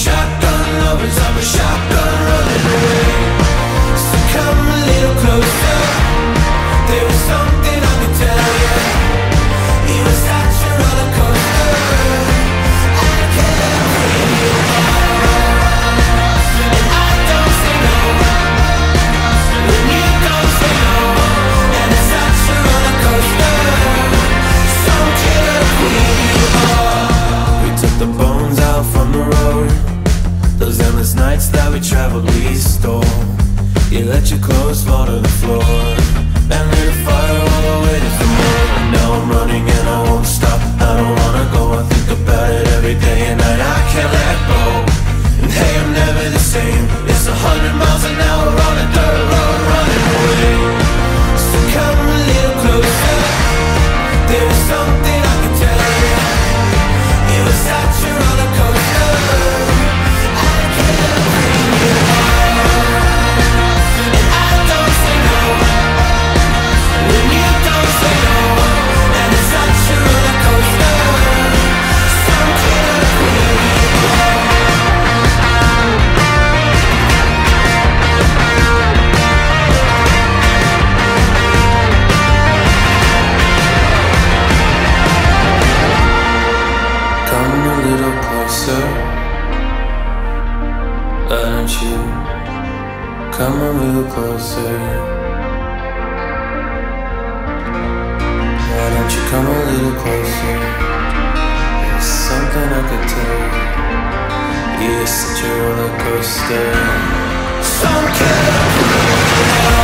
shotgun lovers, I'm a shotgun running away. So come a little closer, there is something I can tell you. You were such a roller coaster, I can't help when you are. And I don't say no when you don't say no. And it's such a roller coaster, some killer queen you are. We took the bones out from the road, those endless nights that we traveled, we stole. You let your clothes fall to the floor and lit a fire while I waited for more. And now I'm running and I won't stop, I don't wanna go. I think about it every day and night, I can't let go. And hey, I'm never the same, it's 100 miles an hour on a dirt road running away. So come a little closer, there is something I can tell you. You were such a roller coaster, I can't help when you are. And I don't say no when you don't say no. And it's such a roller coaster, some killer queen you are. Come a little closer, why don't you come a little closer? Why don't you come a little closer? There's something I could tell you. You're such a roller coaster, some killer queen.